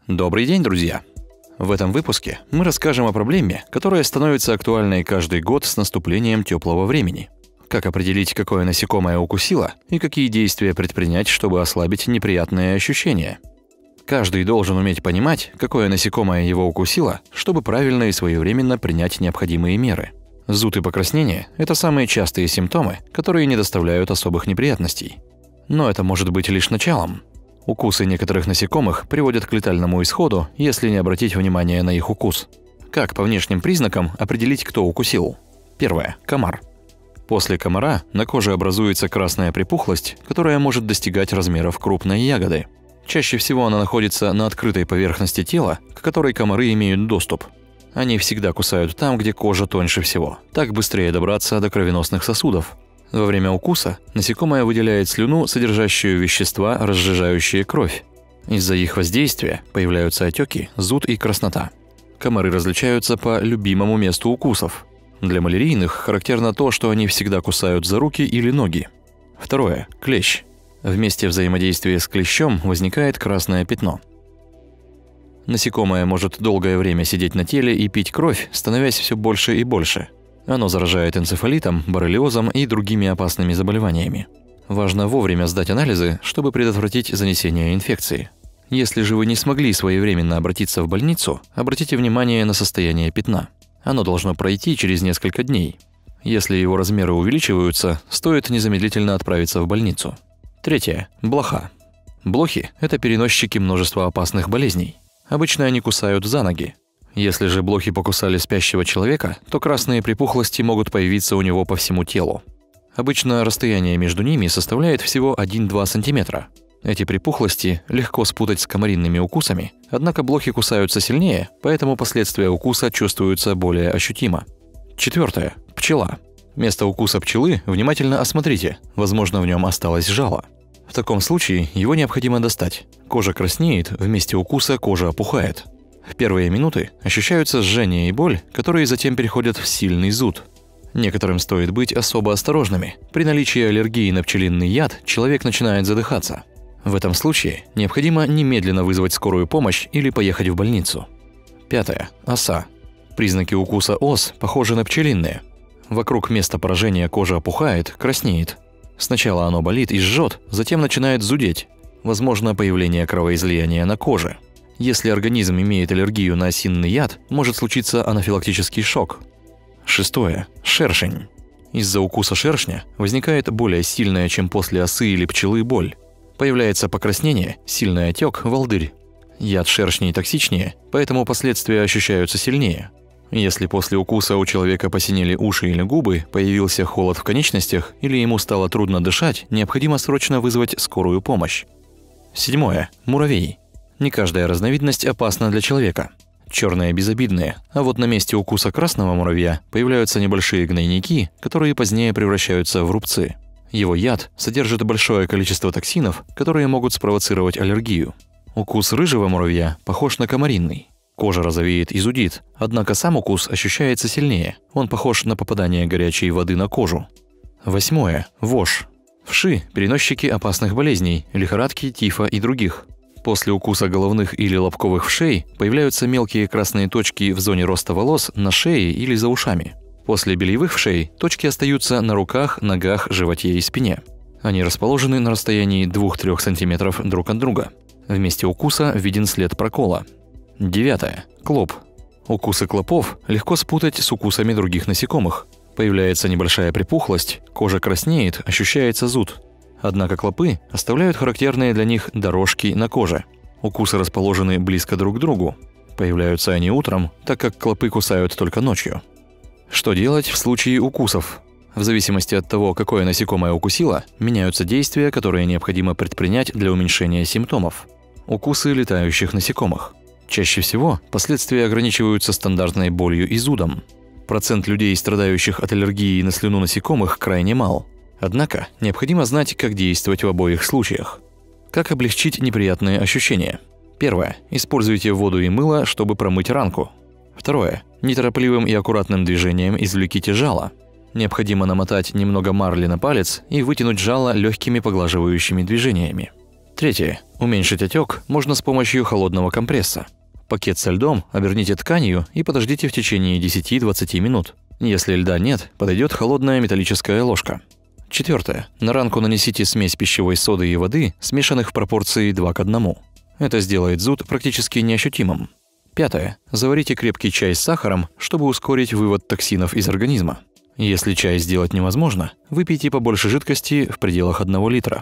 Добрый день, друзья! В этом выпуске мы расскажем о проблеме, которая становится актуальной каждый год с наступлением теплого времени. Как определить, какое насекомое укусило, и какие действия предпринять, чтобы ослабить неприятные ощущения. Каждый должен уметь понимать, какое насекомое его укусило, чтобы правильно и своевременно принять необходимые меры. Зуд и покраснение – это самые частые симптомы, которые не доставляют особых неприятностей. Но это может быть лишь началом. Укусы некоторых насекомых приводят к летальному исходу, если не обратить внимание на их укус. Как по внешним признакам определить, кто укусил? Первое. Комар. После комара на коже образуется красная припухлость, которая может достигать размеров крупной ягоды. Чаще всего она находится на открытой поверхности тела, к которой комары имеют доступ. Они всегда кусают там, где кожа тоньше всего. Так быстрее добраться до кровеносных сосудов. Во время укуса насекомое выделяет слюну, содержащую вещества, разжижающие кровь. Из-за их воздействия появляются отеки, зуд и краснота. Комары различаются по любимому месту укусов. Для малярийных характерно то, что они всегда кусают за руки или ноги. Второе. Клещ. В месте взаимодействия с клещом возникает красное пятно. Насекомое может долгое время сидеть на теле и пить кровь, становясь все больше и больше. Оно заражает энцефалитом, боррелиозом и другими опасными заболеваниями. Важно вовремя сдать анализы, чтобы предотвратить занесение инфекции. Если же вы не смогли своевременно обратиться в больницу, обратите внимание на состояние пятна. Оно должно пройти через несколько дней. Если его размеры увеличиваются, стоит незамедлительно отправиться в больницу. Третье. Блоха. Блохи – это переносчики множества опасных болезней. Обычно они кусают за ноги. Если же блохи покусали спящего человека, то красные припухлости могут появиться у него по всему телу. Обычно расстояние между ними составляет всего 1-2 см. Эти припухлости легко спутать с комаринными укусами, однако блохи кусаются сильнее, поэтому последствия укуса чувствуются более ощутимо. Четвертое. Пчела. Место укуса пчелы внимательно осмотрите, возможно, в нем осталось жало. В таком случае его необходимо достать. Кожа краснеет, в месте укуса кожа опухает. В первые минуты ощущаются жжение и боль, которые затем переходят в сильный зуд. Некоторым стоит быть особо осторожными. При наличии аллергии на пчелиный яд человек начинает задыхаться. В этом случае необходимо немедленно вызвать скорую помощь или поехать в больницу. Пятое. Оса. Признаки укуса ос похожи на пчелиные. Вокруг места поражения кожа опухает, краснеет. Сначала оно болит и жжет, затем начинает зудеть. Возможно появление кровоизлияния на коже. Если организм имеет аллергию на осинный яд, может случиться анафилактический шок. Шестое. Шершень. Из-за укуса шершня возникает более сильная, чем после осы или пчелы, боль. Появляется покраснение, сильный отек, волдырь. Яд шершней токсичнее, поэтому последствия ощущаются сильнее. Если после укуса у человека посинели уши или губы, появился холод в конечностях или ему стало трудно дышать, необходимо срочно вызвать скорую помощь. Седьмое. Муравей. Не каждая разновидность опасна для человека. Черные безобидные, а вот на месте укуса красного муравья появляются небольшие гнойники, которые позднее превращаются в рубцы. Его яд содержит большое количество токсинов, которые могут спровоцировать аллергию. Укус рыжего муравья похож на комаринный. Кожа розовеет и зудит, однако сам укус ощущается сильнее. Он похож на попадание горячей воды на кожу. Восьмое. Вошь. Вши – переносчики опасных болезней, лихорадки, тифа и других. После укуса головных или лобковых вшей появляются мелкие красные точки в зоне роста волос на шее или за ушами. После бельевых вшей точки остаются на руках, ногах, животе и спине. Они расположены на расстоянии 2-3 см друг от друга. В месте укуса виден след прокола. Девятое. Клоп. Укусы клопов легко спутать с укусами других насекомых. Появляется небольшая припухлость, кожа краснеет, ощущается зуд. Однако клопы оставляют характерные для них дорожки на коже. Укусы расположены близко друг к другу. Появляются они утром, так как клопы кусают только ночью. Что делать в случае укусов? В зависимости от того, какое насекомое укусило, меняются действия, которые необходимо предпринять для уменьшения симптомов. Укусы летающих насекомых. Чаще всего последствия ограничиваются стандартной болью и зудом. Процент людей, страдающих от аллергии на слюну насекомых, крайне мал. Однако необходимо знать, как действовать в обоих случаях. Как облегчить неприятные ощущения? Первое. Используйте воду и мыло, чтобы промыть ранку. Второе. Неторопливым и аккуратным движением извлеките жало. Необходимо намотать немного марли на палец и вытянуть жало легкими поглаживающими движениями. Третье. Уменьшить отек можно с помощью холодного компресса. Пакет со льдом оберните тканью и подождите в течение 10-20 минут. Если льда нет, подойдет холодная металлическая ложка. 4. На ранку нанесите смесь пищевой соды и воды, смешанных в пропорции 2 к 1. Это сделает зуд практически неощутимым. 5. Заварите крепкий чай с сахаром, чтобы ускорить вывод токсинов из организма. Если чай сделать невозможно, выпейте побольше жидкости в пределах 1 литра.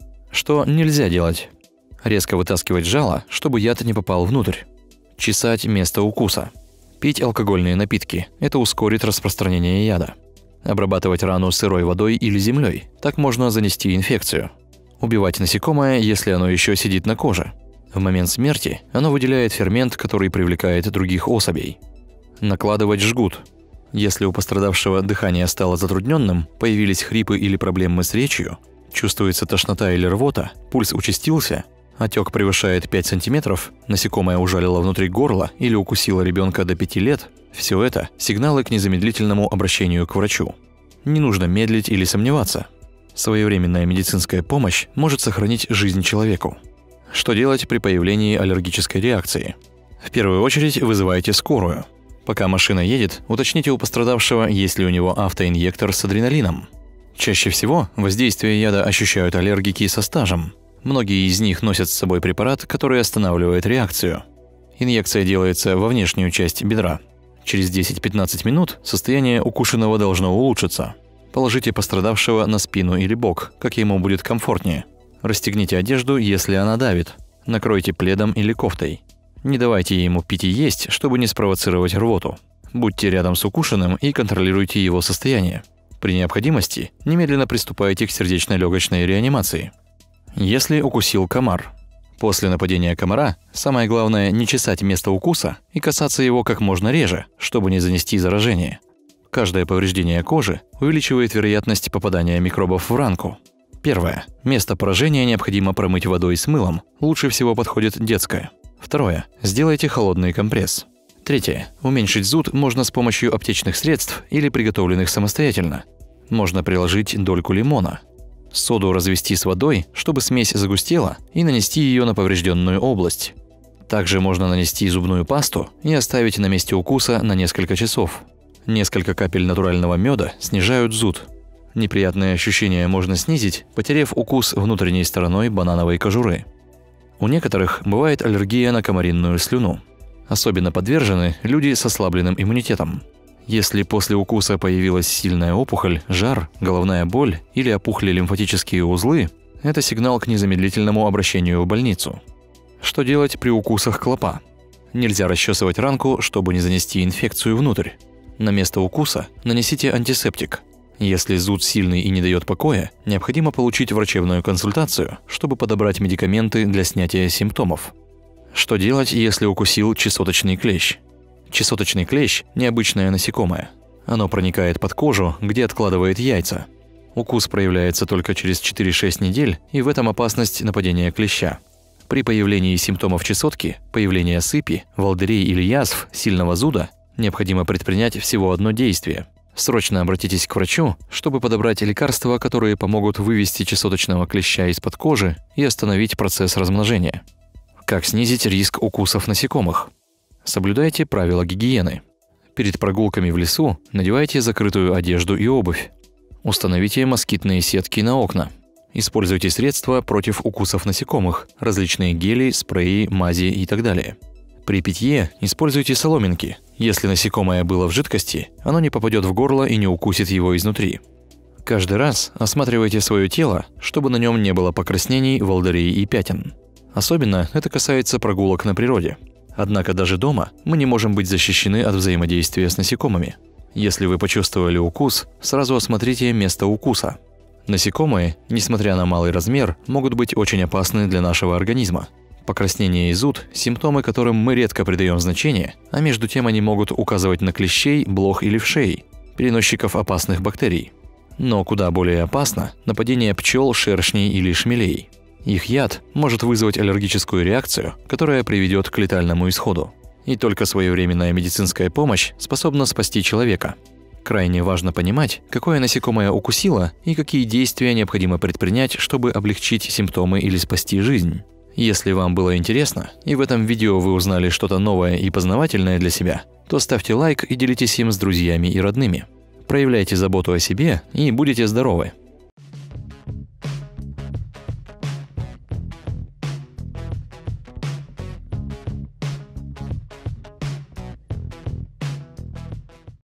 Что нельзя делать? Резко вытаскивать жало, чтобы яд не попал внутрь. Чесать место укуса. Пить алкогольные напитки – это ускорит распространение яда. Обрабатывать рану сырой водой или землей – так можно занести инфекцию. Убивать насекомое, если оно еще сидит на коже. В момент смерти оно выделяет фермент, который привлекает других особей. Накладывать жгут. Если у пострадавшего дыхание стало затрудненным, появились хрипы или проблемы с речью, чувствуется тошнота или рвота, пульс участился, отек превышает 5 см, насекомое ужалило внутри горла или укусило ребенка до 5 лет – все это – сигналы к незамедлительному обращению к врачу. Не нужно медлить или сомневаться. Своевременная медицинская помощь может сохранить жизнь человеку. Что делать при появлении аллергической реакции? В первую очередь вызывайте скорую. Пока машина едет, уточните у пострадавшего, есть ли у него автоинъектор с адреналином. Чаще всего воздействие яда ощущают аллергики со стажем. Многие из них носят с собой препарат, который останавливает реакцию. Инъекция делается во внешнюю часть бедра. Через 10-15 минут состояние укушенного должно улучшиться. Положите пострадавшего на спину или бок, как ему будет комфортнее. Расстегните одежду, если она давит. Накройте пледом или кофтой. Не давайте ему пить и есть, чтобы не спровоцировать рвоту. Будьте рядом с укушенным и контролируйте его состояние. При необходимости немедленно приступайте к сердечно-легочной реанимации. Если укусил комар. После нападения комара самое главное не чесать место укуса и касаться его как можно реже, чтобы не занести заражение. Каждое повреждение кожи увеличивает вероятность попадания микробов в ранку. 1. Место поражения необходимо промыть водой с мылом, лучше всего подходит детское. 2. Сделайте холодный компресс. 3. Уменьшить зуд можно с помощью аптечных средств или приготовленных самостоятельно. Можно приложить дольку лимона. Соду развести с водой, чтобы смесь загустела, и нанести ее на поврежденную область. Также можно нанести зубную пасту и оставить на месте укуса на несколько часов. Несколько капель натурального меда снижают зуд. Неприятные ощущения можно снизить, потерев укус внутренней стороной банановой кожуры. У некоторых бывает аллергия на комаринную слюну. Особенно подвержены люди с ослабленным иммунитетом. Если после укуса появилась сильная опухоль, жар, головная боль или опухли лимфатические узлы, это сигнал к незамедлительному обращению в больницу. Что делать при укусах клопа? Нельзя расчесывать ранку, чтобы не занести инфекцию внутрь. На место укуса нанесите антисептик. Если зуд сильный и не дает покоя, необходимо получить врачебную консультацию, чтобы подобрать медикаменты для снятия симптомов. Что делать, если укусил чесоточный клещ? Чесоточный клещ – необычное насекомое. Оно проникает под кожу, где откладывает яйца. Укус проявляется только через 4-6 недель, и в этом опасность нападения клеща. При появлении симптомов чесотки, появления сыпи, волдырей или язв, сильного зуда, необходимо предпринять всего одно действие. Срочно обратитесь к врачу, чтобы подобрать лекарства, которые помогут вывести чесоточного клеща из-под кожи и остановить процесс размножения. Как снизить риск укусов насекомых? Соблюдайте правила гигиены. Перед прогулками в лесу надевайте закрытую одежду и обувь. Установите москитные сетки на окна. Используйте средства против укусов насекомых, различные гели, спреи, мази и так далее. При питье используйте соломинки. Если насекомое было в жидкости, оно не попадет в горло и не укусит его изнутри. Каждый раз осматривайте свое тело, чтобы на нем не было покраснений, волдырей и пятен. Особенно это касается прогулок на природе. Однако даже дома мы не можем быть защищены от взаимодействия с насекомыми. Если вы почувствовали укус, сразу осмотрите место укуса. Насекомые, несмотря на малый размер, могут быть очень опасны для нашего организма. Покраснение и зуд – симптомы, которым мы редко придаем значение, а между тем они могут указывать на клещей, блох или вшей, переносчиков опасных бактерий. Но куда более опасно – нападение пчел, шершней или шмелей. Их яд может вызвать аллергическую реакцию, которая приведет к летальному исходу. И только своевременная медицинская помощь способна спасти человека. Крайне важно понимать, какое насекомое укусило и какие действия необходимо предпринять, чтобы облегчить симптомы или спасти жизнь. Если вам было интересно, и в этом видео вы узнали что-то новое и познавательное для себя, то ставьте лайк и делитесь им с друзьями и родными. Проявляйте заботу о себе и будете здоровы!